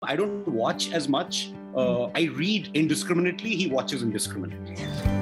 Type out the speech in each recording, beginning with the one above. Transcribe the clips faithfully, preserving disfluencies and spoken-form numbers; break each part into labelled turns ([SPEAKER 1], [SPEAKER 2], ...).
[SPEAKER 1] I don't watch as much. Uh, I read indiscriminately. He watches indiscriminately.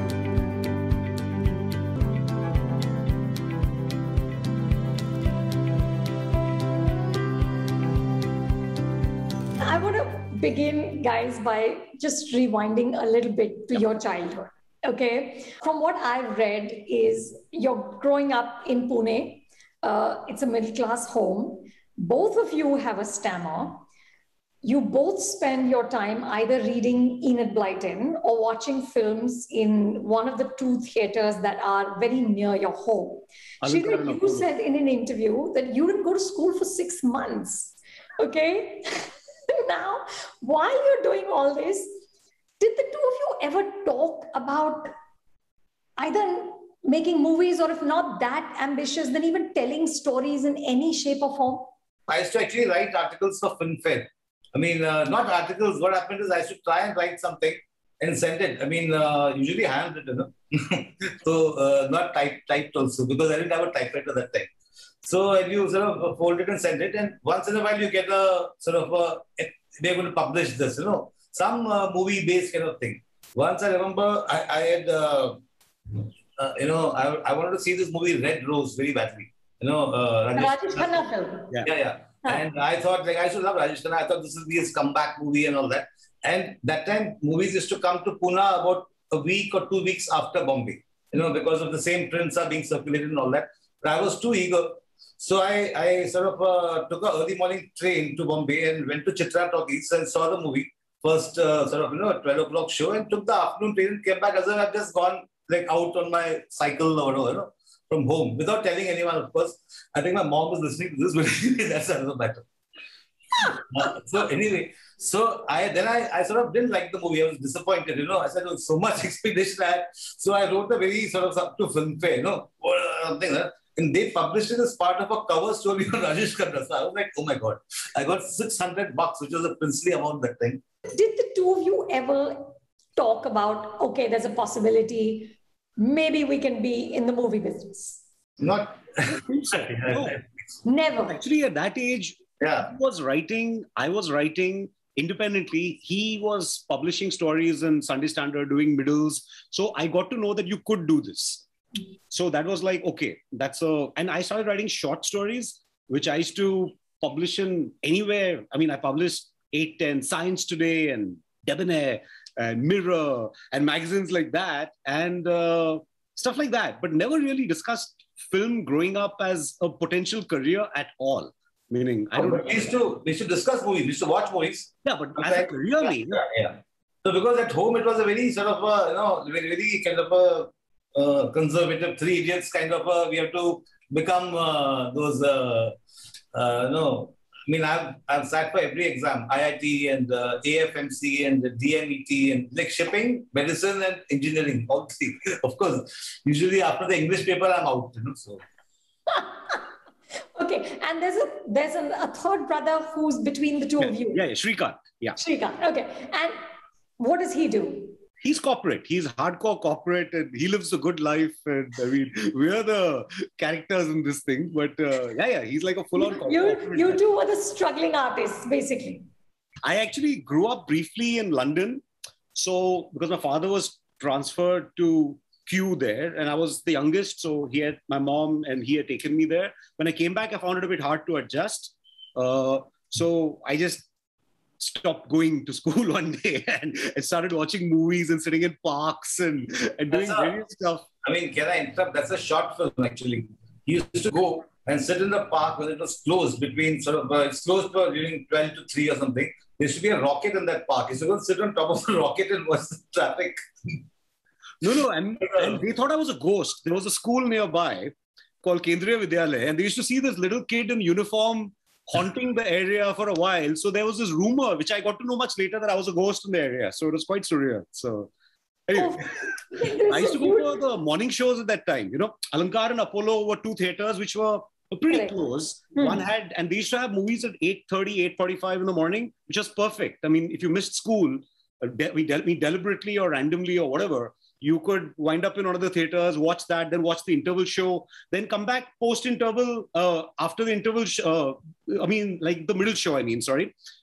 [SPEAKER 2] I want to begin, guys, by just rewinding a little bit to your childhood. Okay. From what I've read is you're growing up in Pune. Uh, it's a middle-class home. Both of you have a stammer. You both spend your time either reading Enid Blyton or watching films in one of the two theaters that are very near your home. Sridhar, you said in an interview that you didn't go to school for six months. Okay? Now, while you're doing all this, did the two of you ever talk about either making movies, or if not that ambitious, then even telling stories in any shape or form?
[SPEAKER 3] I used to actually write articles for Filmfare. I mean, uh, not articles. What happened is I used to try and write something and send it. I mean, uh, usually handwritten, you know? So uh, not type, typed also, because I didn't have a typewriter that time. So you sort of fold it and send it, and once in a while you get a sort of a, they're going to publish this, you know, some uh, movie-based kind of thing. Once I remember, I, I had, uh, uh, you know, I, I wanted to see this movie Red Rose very badly. You know, uh,
[SPEAKER 2] Rajesh, Rajesh Khanna film.
[SPEAKER 3] Yeah, yeah. yeah. Huh. And I thought, like, I should love Rajesh Khanna. I thought this would be his comeback movie and all that. And that time, movies used to come to Pune about a week or two weeks after Bombay, you know, because of the same prints are being circulated and all that. But I was too eager. So I, I sort of uh, took an early morning train to Bombay and went to Chitra Talkies and saw the movie. First uh, sort of, you know, twelve o'clock show, and took the afternoon train and came back as if I've just gone like out on my cycle or whatever, you know, from home without telling anyone, of course. I think my mom was listening to this, but that's another matter. Uh, so anyway, so I then I, I sort of didn't like the movie. I was disappointed, you know. I said, oh, so much expectation I had. So I wrote a very sort of up to Filmfare, you know, something, huh? And they published it as part of a cover story on Rajesh Khanna. So I was like, oh my God, I got six hundred bucks, which was a princely amount that time.
[SPEAKER 2] Did the two of you ever talk about, okay, there's a possibility, maybe we can be in the movie business?
[SPEAKER 3] Not.
[SPEAKER 1] No.
[SPEAKER 2] Never.
[SPEAKER 1] Actually, at that age,
[SPEAKER 3] yeah.
[SPEAKER 1] I was writing, I was writing independently. He was publishing stories in Sunday Standard, doing middles. So I got to know that you could do this. So that was like, okay, that's a, and I started writing short stories, which I used to publish in anywhere. I mean, I published eight, ten, Science Today and Debonair and Mirror and magazines like that and uh, stuff like that, but never really discussed film growing up as a potential career at all. Meaning, I don't
[SPEAKER 3] oh, we used to, we used to discuss movies, we used to watch movies.
[SPEAKER 1] Yeah, but as a career,
[SPEAKER 3] yeah, yeah, yeah. So because at home, it was a very sort of a, you know, very, very kind of a, Uh, conservative Three Idiots kind of uh, we have to become uh, those uh, uh, no I mean I've, I've sat for every exam, I I T and uh, A F M C and the D M E T and like shipping, medicine and engineering, all three. Of course, usually after the English paper I'm out, you know, so.
[SPEAKER 2] Okay, and there's a there's an, a third brother who's between the two
[SPEAKER 1] yeah,
[SPEAKER 2] of you.
[SPEAKER 1] Yeah, yeah, Shrikant. Yeah.
[SPEAKER 2] Shrikant, okay. And what does he do?
[SPEAKER 1] He's corporate. He's hardcore corporate, and he lives a good life. And I mean, we are the characters in this thing. But uh, yeah, yeah, he's like a full-on corporate.
[SPEAKER 2] You, you two were the struggling artists, basically.
[SPEAKER 1] I actually grew up briefly in London. So because my father was transferred to Q there, and I was the youngest, so he had my mom and he had taken me there. When I came back, I found it a bit hard to adjust. Uh, so I just stopped going to school one day and I started watching movies and sitting in parks and, and doing a, various stuff.
[SPEAKER 3] I mean, can I interrupt? That's a short film, actually. He used to go and sit in the park when it was closed between sort of, uh, it's closed for during twelve to three or something. There used to be a rocket in that park. He used to go and sit on top of the rocket and watch the traffic.
[SPEAKER 1] No, no, and, and they thought I was a ghost. There was a school nearby called Kendriya Vidyalaya, and they used to see this little kid in uniform haunting the area for a while. So there was this rumor, which I got to know much later, that I was a ghost in the area. So it was quite surreal. So anyway, oh, I used to go for the morning shows at that time. You know, Alankar and Apollo were two theaters which were pretty right. close. Hmm. One had, and they used to have movies at eight thirty, eight forty-five in the morning, which was perfect. I mean, if you missed school, we dealt me deliberately or randomly or whatever, you could wind up in one of the theaters, watch that, then watch the interval show, then come back post-interval, uh, after the interval, sh- uh, I mean, like the middle show, I mean, sorry.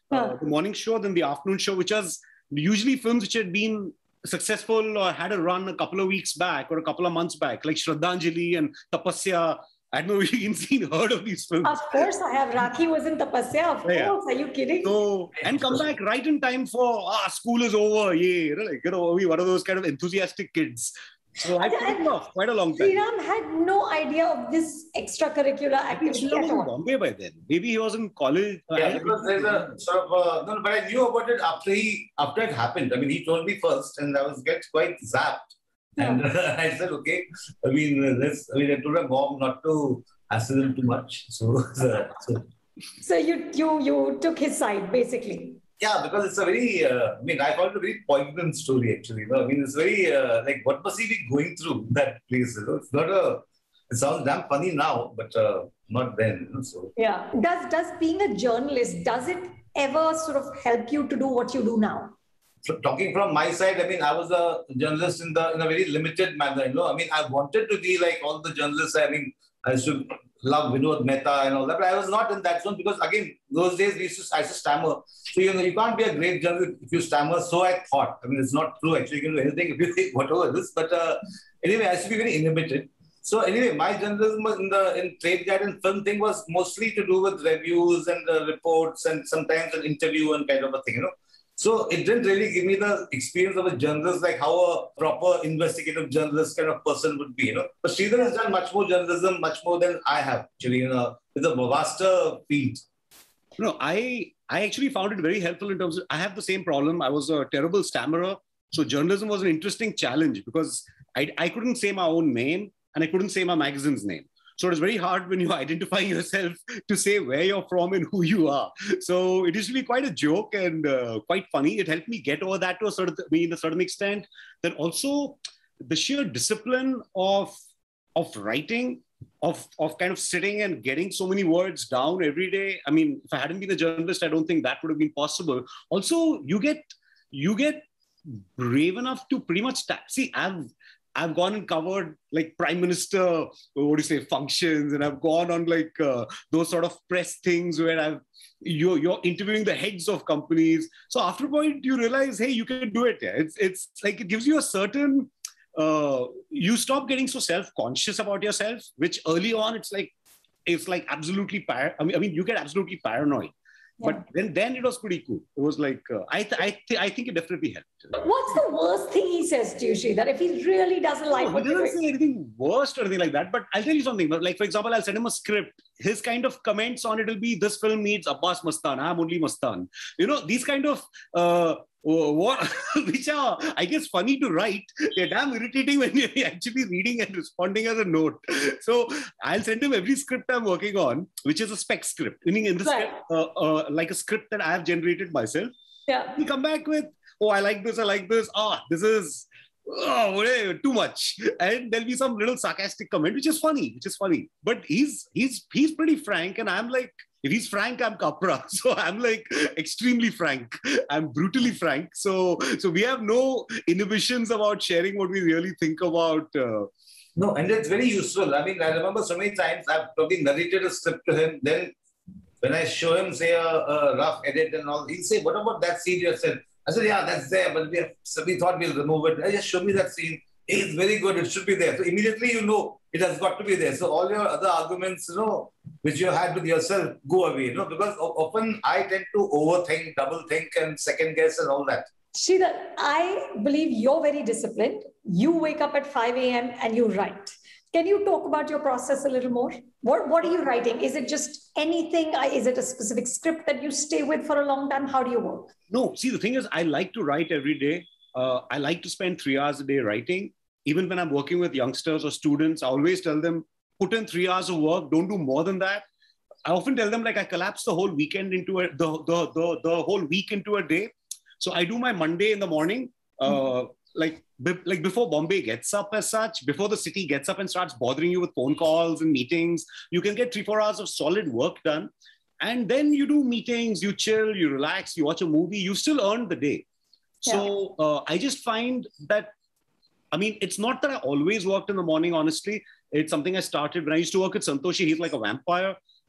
[SPEAKER 1] uh, the morning show, then the afternoon show, which was usually films which had been successful or had a run a couple of weeks back or a couple of months back, like Shraddhanjali and Tapasya. I don't know if you've seen, heard of these films.
[SPEAKER 2] Of course I have. Rakhi was in Tapasya. Of course.
[SPEAKER 1] Yeah.
[SPEAKER 2] Are you kidding?
[SPEAKER 1] So, and come back right in time for, ah, school is over. Yeah, like, you know, we one of those kind of enthusiastic kids. So I put it off quite a long time.
[SPEAKER 2] Sriram had no idea of this extracurricular activity
[SPEAKER 1] Sriram was
[SPEAKER 2] at
[SPEAKER 1] in
[SPEAKER 2] all.
[SPEAKER 1] Bombay by then. Maybe he was in college.
[SPEAKER 3] Yeah, because there's a sort of, uh, no, but I knew about it after he, after it happened. I mean, he told me first and I was get quite zapped. And uh, I said, okay, I mean, uh, this, I mean, I told my mom not to hassle him too much. So, uh, so,
[SPEAKER 2] So you, you, you took his side, basically.
[SPEAKER 3] yeah, because it's a very, uh, I mean, I found it a very poignant story, actually. You know? I mean, it's very, uh, like, what must he be going through that place? You know? It's not a, it sounds damn funny now, but uh, not then. You know? So,
[SPEAKER 2] Yeah. Does, does being a journalist, does it ever sort of help you to do what you do now?
[SPEAKER 3] so talking from my side, I mean, I was a journalist in the in a very limited manner. You know, I mean, I wanted to be like all the journalists. I mean, I used to love Vinod Mehta and all that, but I was not in that zone because, again, those days we used to, I used to stammer. So, you know, you can't be a great journalist if you stammer. So I thought. I mean, it's not true. Actually, you can do anything if you think whatever it is. But uh, anyway, I used to be very inhibited. So anyway, my journalism in the in trade guide and film thing was mostly to do with reviews and uh, reports and sometimes an interview and kind of a thing, you know. So it didn't really give me the experience of a journalist, like how a proper investigative journalist kind of person would be, you know. But Sridhar has done much more journalism, much more than I have, actually, you know, with a vaster field.
[SPEAKER 1] No, I I actually found it very helpful in terms of, I have the same problem. I was a terrible stammerer. So journalism was an interesting challenge because I, I couldn't say my own name and I couldn't say my magazine's name. So it was very hard when you're identifying yourself to say where you're from and who you are. So it used to be quite a joke and uh, quite funny. It helped me get over that to a certain, I mean, a certain extent. Then also the sheer discipline of, of writing, of, of kind of sitting and getting so many words down every day. I mean, if I hadn't been a journalist, I don't think that would have been possible. Also, you get, you get brave enough to pretty much, see, I've, I've gone and covered like prime minister, what do you say, functions, and I've gone on like uh, those sort of press things where I've you're, you're interviewing the heads of companies. So after a point, you realize, hey, you can do it. Yeah, it's it's like it gives you a certain. Uh, you stop getting so self-conscious about yourself, which early on it's like it's like absolutely par. I mean, I mean, you get absolutely paranoid.
[SPEAKER 2] Yeah.
[SPEAKER 1] But then, then it was pretty cool. It was like, uh, I, th- I, th- I think it definitely helped.
[SPEAKER 2] What's the worst thing he says to you, Sridhar, if he really doesn't like
[SPEAKER 1] No,
[SPEAKER 2] what
[SPEAKER 1] he
[SPEAKER 2] you're
[SPEAKER 1] doesn't
[SPEAKER 2] doing?
[SPEAKER 1] say anything worst or anything like that. But I'll tell you something. Like, for example, I'll send him a script. His kind of comments on it will be, this film needs Abbas Mastan. I'm only Mastan. You know, these kind of, uh, what, which are, I guess, funny to write. They're damn irritating when you're actually reading and responding as a note. So I'll send him every script I'm working on, which is a spec script, meaning in the
[SPEAKER 2] Right.
[SPEAKER 1] script, uh, uh, like a script that I have generated myself.
[SPEAKER 2] Yeah.
[SPEAKER 1] He come back with, oh, I like this, I like this. Ah, this is oh, whatever, too much. And there'll be some little sarcastic comment, which is funny, which is funny. But he's he's he's pretty frank, and I'm like, if he's frank, I'm Capra. So I'm like extremely frank. I'm brutally frank. So so we have no inhibitions about sharing what we really think about. Uh,
[SPEAKER 3] No, and it's very useful. I mean, I remember so many times I've probably narrated a script to him. Then when I show him, say, a, a rough edit and all, he'll say, what about that scene you said? I said, yeah, that's there, but we, have, so we thought we'll remove it. I just show me that scene. Hey, it's very good. It should be there. So immediately you know it has got to be there. So all your other arguments, you know, which you had with yourself, go away. You know, because often I tend to overthink, double think, and second guess and all that.
[SPEAKER 2] Sridhar, I believe you're very disciplined. You wake up at five a.m. and you write. Can you talk about your process a little more? What, what are you writing? Is it just anything? Is it a specific script that you stay with for a long time? How do you work?
[SPEAKER 1] no, see, the thing is, I like to write every day. Uh, I like to spend three hours a day writing. Even when I'm working with youngsters or students, I always tell them, put in three hours of work. Don't do more than that. I often tell them, like, I collapse the whole weekend into a, the, the, the, the whole week into a day. So I do my Monday in the morning, uh, mm-hmm. like, be, like before Bombay gets up as such, before the city gets up and starts bothering you with phone calls and meetings, you can get three, four hours of solid work done. And then you do meetings, you chill, you relax, you watch a movie, you still earn the day. Yeah. So uh, I just find that, I mean, it's not that I always worked in the morning, honestly. It's something I started when I used to work with Santoshi. He's like a vampire.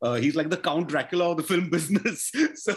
[SPEAKER 1] Uh, he's like the Count Dracula of the film business. So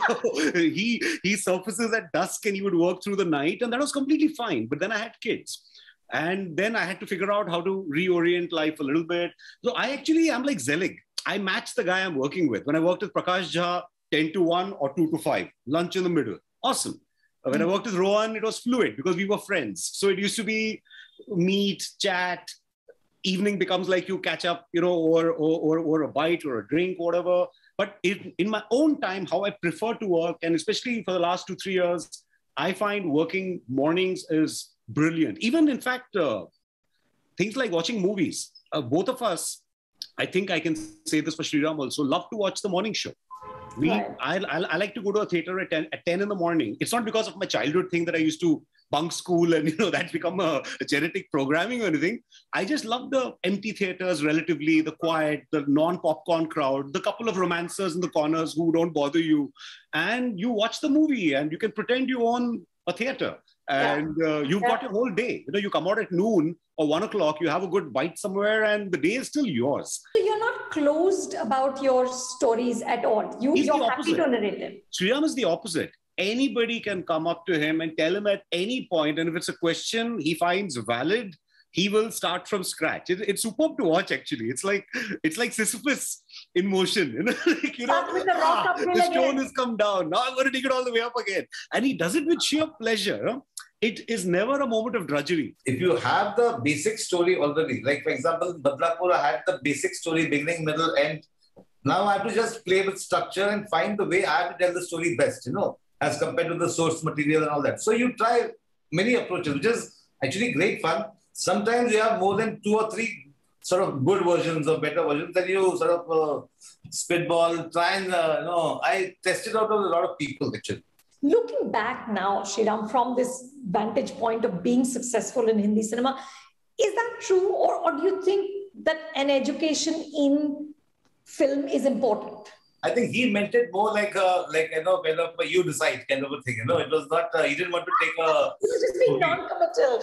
[SPEAKER 1] he he surfaces at dusk and he would work through the night, and that was completely fine. But then I had kids. And then I had to figure out how to reorient life a little bit. So I actually am like Zelig. I match the guy I'm working with. When I worked with Prakash Jha, ten to one or two to five, lunch in the middle. Awesome. When I worked with Rohan, it was fluid because we were friends. So it used to be meet, chat, evening becomes like you catch up, you know, or, or, or a bite or a drink, whatever. But in, in my own time, how I prefer to work, and especially for the last two, three years, I find working mornings is brilliant. Even in fact, uh, things like watching movies. Uh, both of us, I think I can say this for Sriram also, love to watch the morning show. We, right. I, I, I like to go to a theater at ten, at ten in the morning. It's not because of my childhood thing that I used to bunk school and, you know, that's become a, a genetic programming or anything. I just love the empty theaters relatively, the quiet, the non-popcorn crowd, the couple of romancers in the corners who don't bother you. And you watch the movie and you can pretend you own a theater. And uh, you've yeah. got your whole day. You know, you come out at noon or one o'clock, you have a good bite somewhere and the day is still yours.
[SPEAKER 2] So you're not closed about your stories at all. You, you're happy to narrate them.
[SPEAKER 1] Sriram is the opposite. Anybody can come up to him and tell him at any point, and if it's a question he finds valid, he will start from scratch. It, it's superb to watch, actually. It's like it's like Sisyphus in motion. You know, like, you know
[SPEAKER 2] with the, rock
[SPEAKER 1] ah, the stone
[SPEAKER 2] again.
[SPEAKER 1] has come down. Now I'm going to dig it all the way up again. And he does it with sheer pleasure. It is never a moment of drudgery.
[SPEAKER 3] If you have the basic story already, like for example, Badlapur had the basic story, beginning, middle, end. Now I have to just play with structure and find the way I have to tell the story best, you know, as compared to the source material and all that. So you try many approaches, which is actually great fun. Sometimes you have more than two or three sort of good versions or better versions that you sort of uh, spitball, try and, uh, you know, I tested out with a lot of people actually.
[SPEAKER 2] Looking back now, Sriram, from this vantage point of being successful in Hindi cinema, is that true? Or, or do you think that an education in film is important?
[SPEAKER 3] I think he meant it more like a, like, you know, kind of a you decide kind of a thing. You know, it was not, uh, he didn't want to take a...
[SPEAKER 2] He was just being non-committal.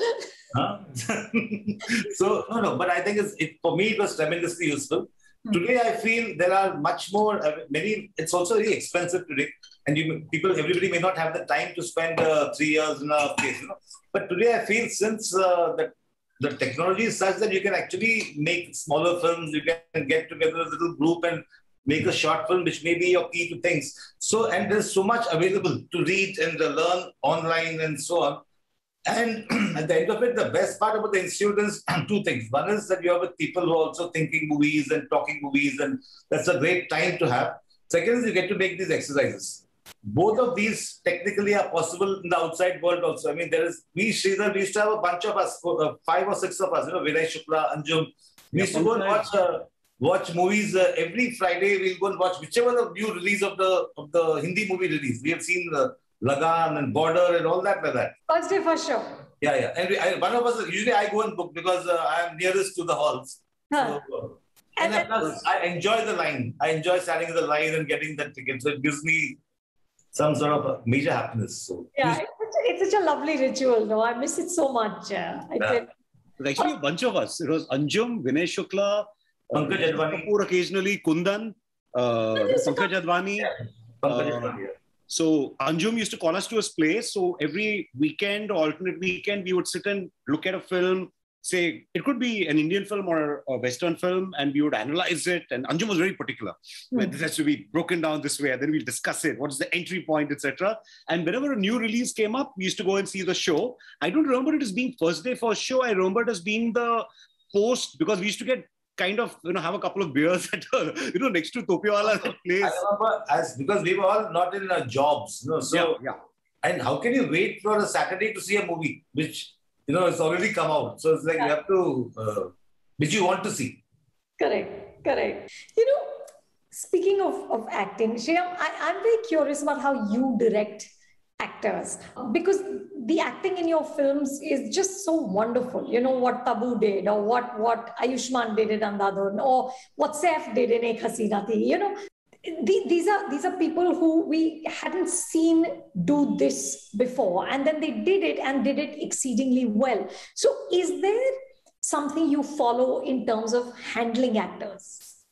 [SPEAKER 3] Huh? So, no, no, but I think it's, it, for me, it was tremendously useful. Hmm. Today, I feel there are much more, uh, many, it's also very expensive today. And you, people, everybody may not have the time to spend uh, three years in a place, you know. But today, I feel since uh, the, the technology is such that you can actually make smaller films, you can get together a little group and make a short film, which may be your key to things. So, and there's so much available to read and uh, learn online and so on. And at the end of it, the best part about the institute is two things. One is that you have with people who are also thinking movies and talking movies, and that's a great time to have. Second is you get to make these exercises. Both of these technically are possible in the outside world also. I mean, there is, we, Sridhar, we used to have a bunch of us, uh, five or six of us, you know, Vinay Shukla, Anjum. We used to go and watch, uh, watch movies uh, every Friday. We'll go and watch whichever the new release of the of the Hindi movie release. We have seen uh, Lagan and Border and all that like that.
[SPEAKER 2] First day, first show.
[SPEAKER 3] Yeah, yeah. And we, I, one of us, usually I go and book because uh, I am nearest to the halls.
[SPEAKER 2] Huh.
[SPEAKER 3] So, uh, and and plus, I enjoy the line. I enjoy standing in the line and getting that ticket. So it gives me some sort of major happiness. So
[SPEAKER 2] yeah, it's such, a, it's such a lovely ritual, though. I miss it so much. Uh, I
[SPEAKER 3] yeah.
[SPEAKER 1] It was actually a bunch of us. It was Anjum, Vinay Shukla,
[SPEAKER 3] Pankaj Advani,
[SPEAKER 1] Kapoor occasionally, Kundan, uh, Pankaj Advani.
[SPEAKER 3] Yeah. Pankaj Advani. Yeah.
[SPEAKER 1] So Anjum used to call us to his place. So every weekend or alternate weekend, we would sit and look at a film. Say it could be an Indian film or a Western film, and we would analyze it. And Anjum was very particular. Mm. This has to be broken down this way, and then we'll discuss it. What is the entry point, et cetera. And whenever a new release came up, we used to go and see the show. I don't remember it as being first day first show. I remember it as being the post, because we used to get kind of, you know, have a couple of beers at, uh, you know, next to Topiwala place.
[SPEAKER 3] I remember as because we were all not in uh, jobs, you know, so
[SPEAKER 1] yeah, yeah.
[SPEAKER 3] And how can you wait for a Saturday to see a movie which, you know, it's already come out? So it's like yeah. you have to, uh, which you want to see.
[SPEAKER 2] Correct, correct. You know, speaking of, of acting, Sriram, I, I'm very curious about how you direct actors, because the acting in your films is just so wonderful. You know, what Tabu did, or what, what Ayushmann did in Andhadhun, or what Saif did in Ek Hasina Thi. You know, the, these are these are people who we hadn't seen do this before, and then they did it and did it exceedingly well. So is there something you follow in terms of handling actors?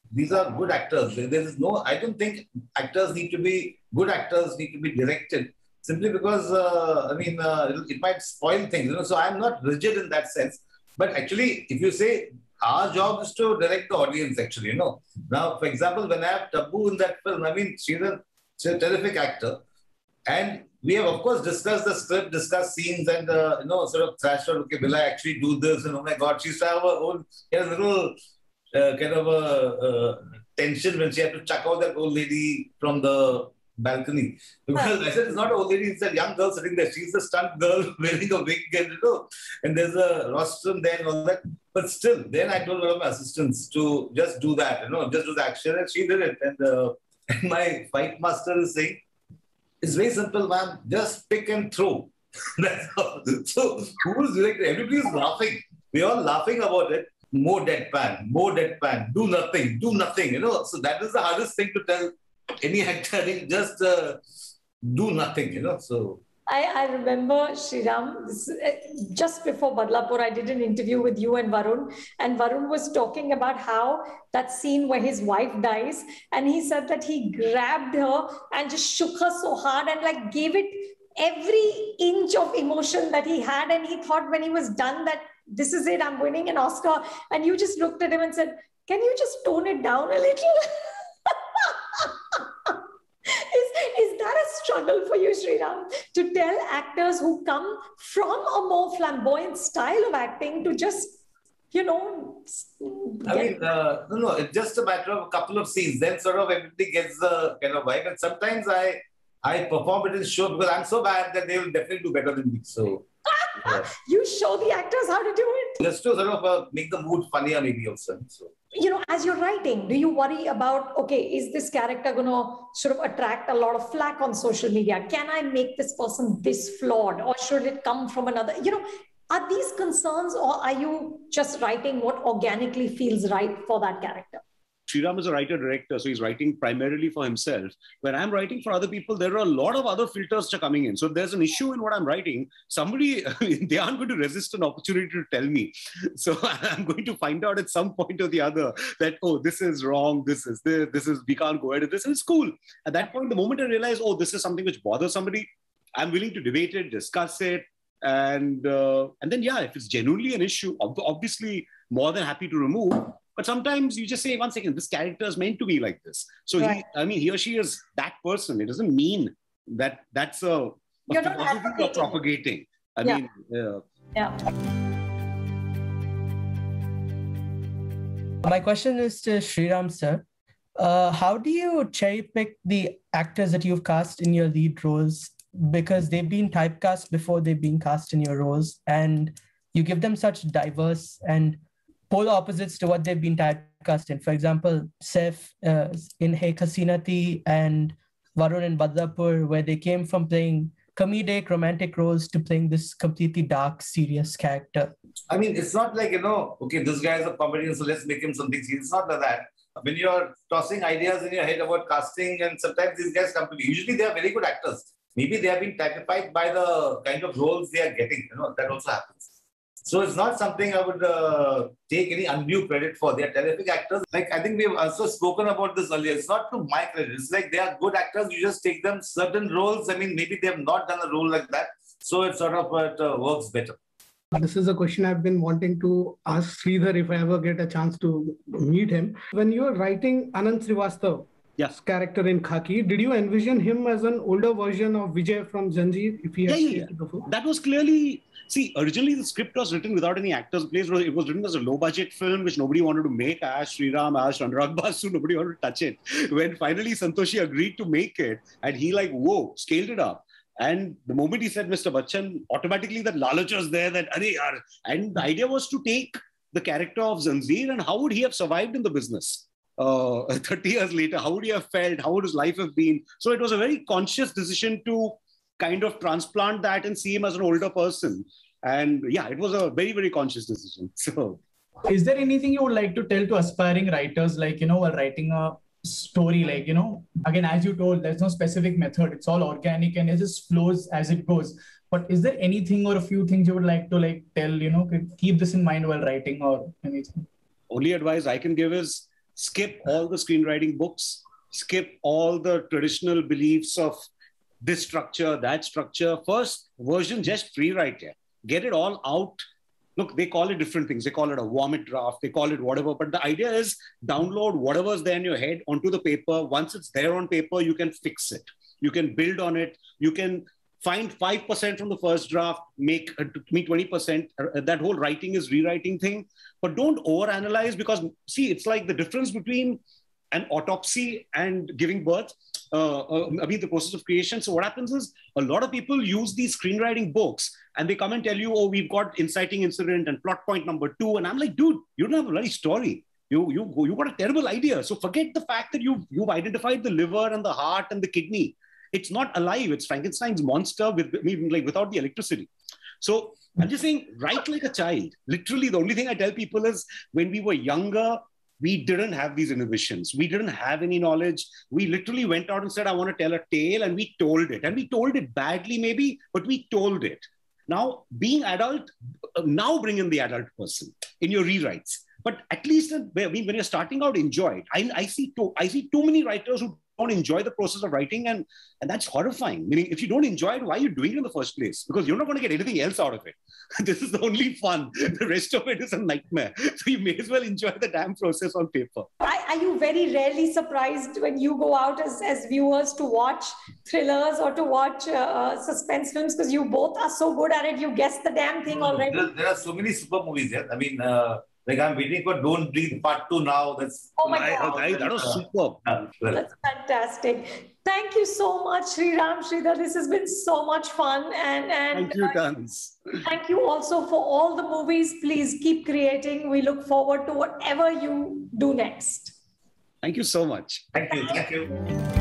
[SPEAKER 3] these are good actors. There is no, I don't think actors need to be, good actors need to be directed simply because, uh, I mean, uh, it, it might spoil things. You know? So I'm not rigid in that sense. But actually, if you say, our job is to direct the audience, actually, you know. Now, for example, when I have Tabu in that film, I mean, she's a, she's a terrific actor. And we have, of course, discussed the script, discussed scenes, and, uh, you know, sort of thrashed out, okay, will I actually do this? And oh my God, she's have her own, she has a little uh, kind of a uh, tension when she had to chuck out that old lady from the balcony. Because I said, it's not an old lady, it's a young girl sitting there. She's a stunt girl wearing a wig, and, you know, and there's a rostrum there and all that. But still, then I told one of my assistants to just do that, you know, just do the action, and she did it. And, uh, and my fight master is saying, it's very simple, man. Just pick and throw. That's all. So who's directing? Everybody's laughing. We're all laughing about it. More deadpan, more deadpan. Do nothing, do nothing. You know. So that is the hardest thing to tell any actor. Just uh, do nothing. You know. So.
[SPEAKER 2] I, I remember, Sriram, this, uh, just before Badlapur, I did an interview with you and Varun, and Varun was talking about how that scene where his wife dies, and he said that he grabbed her and just shook her so hard and like gave it every inch of emotion that he had, and he thought when he was done that this is it, I'm winning an Oscar, and you just looked at him and said, can you just tone it down a little? Is, is that a struggle for you, Sriram, to tell actors who come from a more flamboyant style of acting to just, you know...
[SPEAKER 3] I mean, uh, no, no, it's just a matter of a couple of scenes. Then sort of everybody gets the kind of vibe. And sometimes I I perform it in show because I'm so bad that they will definitely do better than me. So... Yeah.
[SPEAKER 2] You show the actors how to do it.
[SPEAKER 3] Just to sort of uh, make the mood funnier maybe also. So.
[SPEAKER 2] You know, as you're writing, do you worry about, okay, is this character going to sort of attract a lot of flack on social media? Can I make this person this flawed, or should it come from another? You know, are these concerns, or are you just writing what organically feels right for that character?
[SPEAKER 1] Sriram is a writer-director, so he's writing primarily for himself. When I'm writing for other people, there are a lot of other filters that are coming in. So if there's an issue in what I'm writing, somebody, they aren't going to resist an opportunity to tell me. So I'm going to find out at some point or the other that, oh, this is wrong, this is this, this is, we can't go ahead with this, and it's cool. At that point, the moment I realize, oh, this is something which bothers somebody, I'm willing to debate it, discuss it, and uh, and then, yeah, if it's genuinely an issue, obviously more than happy to remove. But sometimes you just say, one second, this character is meant to be like this. So, right. he, I mean, he or she is that person. It doesn't mean that that's a, a
[SPEAKER 2] You're not
[SPEAKER 1] philosophy you're propagating. I
[SPEAKER 2] yeah.
[SPEAKER 1] mean, yeah.
[SPEAKER 2] Yeah.
[SPEAKER 4] My question is to Sriram, sir. Uh, how do you cherry pick the actors that you've cast in your lead roles? Because they've been typecast before they've been cast in your roles, and you give them such diverse and polar opposites to what they've been typecast in. For example, Saif uh, in Hey Hasina Thi and Varun in Badlapur, where they came from playing comedic, romantic roles to playing this completely dark, serious character.
[SPEAKER 3] I mean, it's not like, you know, okay, this guy is a comedian, so let's make him something serious. It's not like that. When you're tossing ideas in your head about casting, and sometimes these guys come to me, usually they are very good actors. Maybe they have been typified by the kind of roles they are getting. You know, that also happens. So it's not something I would uh, take any undue credit for. They are terrific actors. Like, I think we've also spoken about this earlier. It's not to my credit. It's like they are good actors. You just take them certain roles. I mean, maybe they have not done a role like that. So it sort of it, uh, works better.
[SPEAKER 5] This is a question I've been wanting to ask Sridhar if I ever get a chance to meet him. When you were writing Anand Srivastav,
[SPEAKER 1] yes,
[SPEAKER 5] character in Khaki, did you envision him as an older version of Vijay from Zanjeer? If he had
[SPEAKER 1] yeah, yeah, yeah.
[SPEAKER 5] before?
[SPEAKER 1] That was clearly... See, originally the script was written without any actors in place. It was written as a low-budget film, which nobody wanted to make. I asked Sriram, I asked Anurag Basu, nobody wanted to touch it. When finally Santoshi agreed to make it, and he like, whoa, scaled it up. And the moment he said Mister Bachchan, automatically that lalach was there, that, Arey yaar. And the idea was to take the character of Zanjeer and how would he have survived in the business? Uh, thirty years later, how would he have felt? How would his life have been? So it was a very conscious decision to kind of transplant that and see him as an older person. And yeah, it was a very, very conscious decision. So,
[SPEAKER 6] is there anything you would like to tell to aspiring writers, like, you know, while writing a story, like, you know, again, as you told, there's no specific method. It's all organic and it just flows as it goes. But is there anything or a few things you would like to like tell, you know, keep this in mind while writing or anything?
[SPEAKER 1] Only advice I can give is skip all the screenwriting books, skip all the traditional beliefs of this structure, that structure. First version, just free write it. Get it all out. Look, they call it different things. They call it a vomit draft. They call it whatever. But the idea is download whatever's there in your head onto the paper. Once it's there on paper, you can fix it. You can build on it. You can find five percent from the first draft, make uh, to me twenty percent. Uh, that whole writing is rewriting thing. But don't overanalyze, because, see, it's like the difference between an autopsy and giving birth. Uh, uh, I mean, the process of creation. So what happens is a lot of people use these screenwriting books and they come and tell you, oh, we've got inciting incident and plot point number two. And I'm like, dude, you don't have a bloody story. You, you, you got a terrible idea. So forget the fact that you've, you've identified the liver and the heart and the kidney. It's not alive. It's Frankenstein's monster with, I mean, like without the electricity. So I'm just saying, write like a child. Literally, the only thing I tell people is when we were younger, we didn't have these inhibitions. We didn't have any knowledge. We literally went out and said, I want to tell a tale, and we told it. And we told it badly maybe, but we told it. Now, being adult, now bring in the adult person in your rewrites. But at least when you're starting out, enjoy it. I, I, see too, I see too many writers who don't enjoy the process of writing, and, and that's horrifying. Meaning, if you don't enjoy it, why are you doing it in the first place? Because you're not going to get anything else out of it. This is the only fun. The rest of it is a nightmare. So you may as well enjoy the damn process on paper.
[SPEAKER 2] Are you very rarely surprised when you go out as, as viewers to watch thrillers or to watch uh, suspense films? Because you both are so good at it. You guess the damn thing already.
[SPEAKER 3] There, there are so many super movies here. I mean, uh, like I'm waiting for Don't Breathe Part two now. That's
[SPEAKER 2] oh my God.
[SPEAKER 1] I, I, that was superb.
[SPEAKER 3] Uh, well.
[SPEAKER 2] That's fantastic. Thank you so much, Sriram, Sridhar. This has been so much fun. And, and
[SPEAKER 1] thank you,
[SPEAKER 2] uh,
[SPEAKER 1] tons.
[SPEAKER 2] Thank you also for all the movies. Please keep creating. We look forward to whatever you do next.
[SPEAKER 1] Thank you so much.
[SPEAKER 3] Thank you. Thank you.